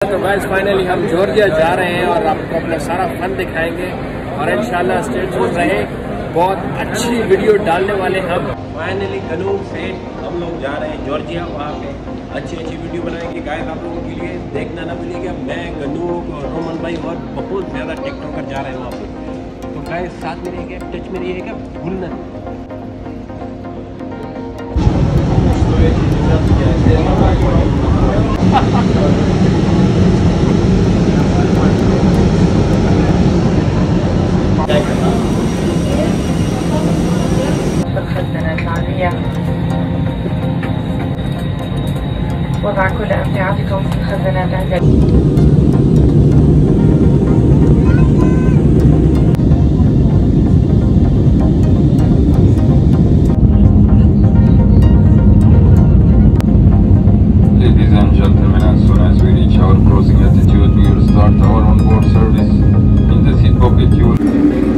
तो guys finally हम Georgia जा रहे हैं और आपको अपना सारा फन दिखाएंगे और इंशाल्लाह स्टे ट्यून रहे, बहुत अच्छी वीडियो डालने वाले हम। फाइनली गनूक से हम लोग जा रहे हैं जॉर्जिया, वहाँ पे अच्छी वीडियो बनाएंगे गाइस आप लोगों के लिए, देखना ना भूलिएगा। मैं गनूक और रोमन भाई और बहुत ज़्यादा टिकटॉकर जा रहे हैं वहाँ पे, तो गाइस साथ में रहिएगा, टच में रहिएगा, भूलना। وضع كل أمتعتكم في الخزانات عند Ladies and gentlemen, as soon as we reach our crossing altitude, we will start our onboard service. In the seat pocket, you will...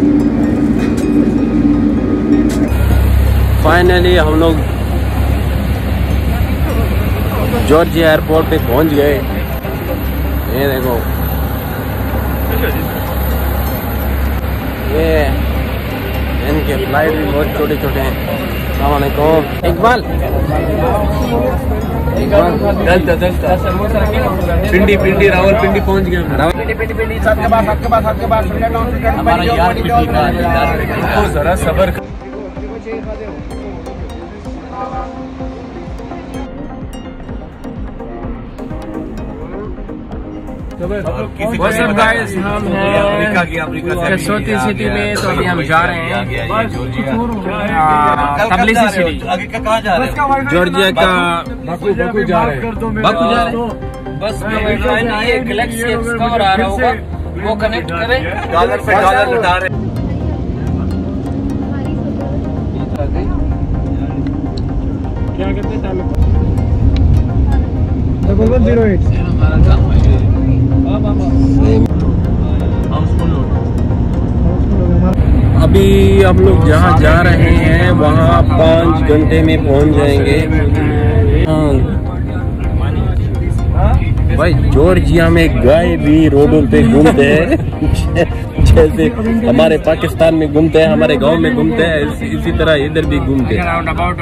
finally हम लोग जॉर्जिया एयरपोर्ट पे पहुंच गए। ये देखो, ये इनके फ्लाइट भी बहुत छोटे छोटे हैं। अस्सलाम वालेकुम इकबाल, पिंडी रावलपिंडी पहुंच गए। हमारा यार जरा सबर। गाइस हम हैं कसौती सिटी में, तो अभी हम जा रहे हैं तबलिसी सिटी, जॉर्जिया का बाकू जा रहे हैं। बस ये गैलेक्सी एक्सप्लोरर आ रहा होगा, वो कनेक्ट करें डॉलर पे डॉलर लुटा रहे। क्या कहते हैं 1108 अभी हम लोग जहाँ जा रहे हैं वहाँ 5 घंटे में पहुँच जाएंगे। भाई जॉर्जिया में गाय भी रोडों पे घूमते हैं जैसे हमारे पाकिस्तान में घूमते हैं, हमारे गांव में घूमते हैं, इसी तरह इधर भी घूमते हैं।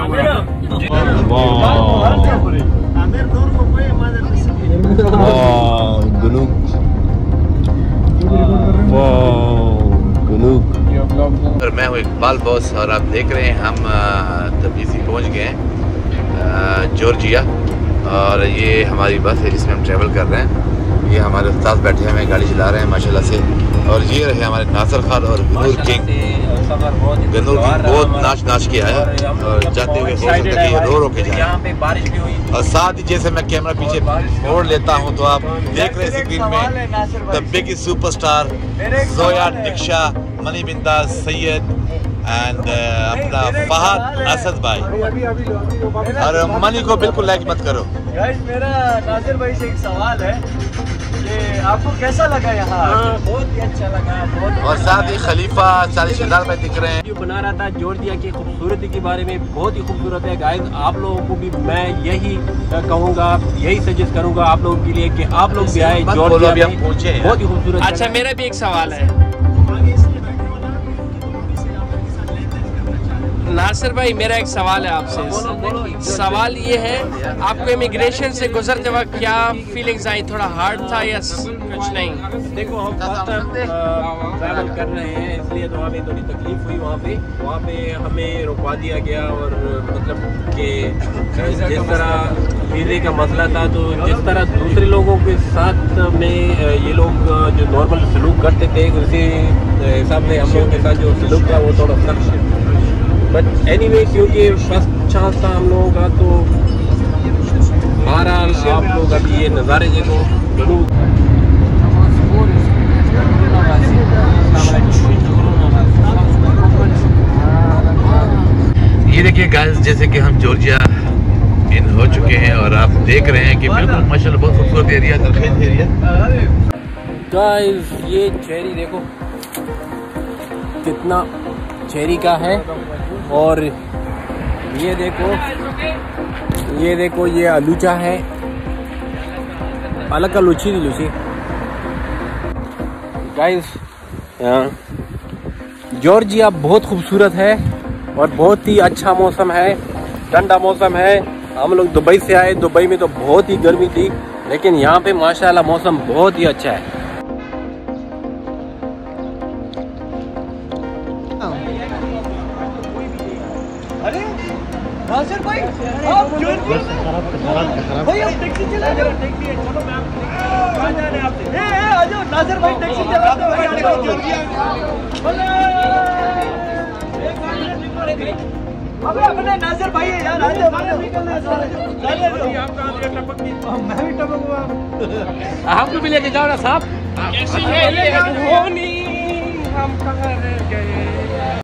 और मैं हूँ इकबाल बॉस और आप देख रहे हैं हम तबलीसी पहुँच गए हैं जॉर्जिया, और ये हमारी बस है जिसमें हम ट्रैवल कर रहे हैं। ये हमारे उस्ताद बैठे हैं, हमें गाड़ी चला रहे हैं माशाल्लाह से, और ये रहे हमारे नासिर खान और गनूर किंग। गनूर किंग बहुत नाच के आया और जाते हुए रो के जाए। और साथ ही जैसे मैं कैमरा पीछे मोड़ लेता हूँ तो आप देख रहे हैं स्क्रीन में द बिगेस्ट सुपरस्टार जोया निक्शा, मनी बिंदास सैयद एंड अपना फहद असद भाई। और मनी को बिल्कुल लाइक मत करो। मेरा नासिर भाई से एक सवाल है, ये आपको कैसा लगा यहाँ? बहुत ही अच्छा लगा, बहुत। और साथ ही खलीफा 40 हजार में दिख रहे हैं। जो बना रहा था जॉर्जिया की खूबसूरती के बारे में, बहुत ही खूबसूरत है गाइस। आप लोगों को भी मैं यही कहूँगा, यही सजेस्ट करूँगा आप लोगों के लिए कि आप लोग भी आए जॉर्जिया में, बहुत ही खूबसूरत। अच्छा मेरा भी एक सवाल है नासिर भाई, मेरा एक सवाल है आपसे। सवाल ये है, आपको इमिग्रेशन से गुजरते वक्त क्या फीलिंग्स आई? थोड़ा हार्ड था या कुछ नहीं? देखो हम फर्स्ट टाइम ट्रैवल कर रहे हैं, इसलिए तो हमें थोड़ी तकलीफ हुई। वहाँ पे हमें रुकवा दिया गया, और मतलब कि जिस तरह वीज़े का मसला था, तो जिस तरह दूसरे लोगों के साथ में ये लोग जो नॉर्मल सलूक करते थे, उसी हिसाब से हम लोगों के साथ जो सलूक था वो थोड़ा सख्त। बट एनीवे, क्योंकि फर्स्ट चांस था हम लोगों का, तो बहरहाल आप लोग अभी ये नज़ारे देखो। ये देखिए गाइस, जैसे कि हम जॉर्जिया इन हो चुके हैं और आप देख रहे हैं कि बिल्कुल माशाल्लाह बहुत खूबसूरत एरिया, तरखेज एरिया। गाइस ये चेरी देखो कितना चेरी का है, और ये देखो ये आलूचा है, अलग का लूची थी लूची। गाइस जॉर्जिया बहुत खूबसूरत है और बहुत ही अच्छा मौसम है, ठंडा मौसम है। हम लोग दुबई से आए, दुबई में तो बहुत ही गर्मी थी, लेकिन यहाँ पे माशाल्लाह मौसम बहुत ही अच्छा है। अरे नासिर भाई, आप भाई आप टैक्सी चला रहे हो? चलो मैं कहाँ जा रहे हैं आप? आ जाओ नासिर भाई, टैक्सी चलाते हो अबे अपने नासिर भाई है यार, आ जाओ। मैं भी टपकूंगा, हमको भी लेके जाओ ना साहब। कैसी है ये अनहोनी, हम कहाँ रह गए।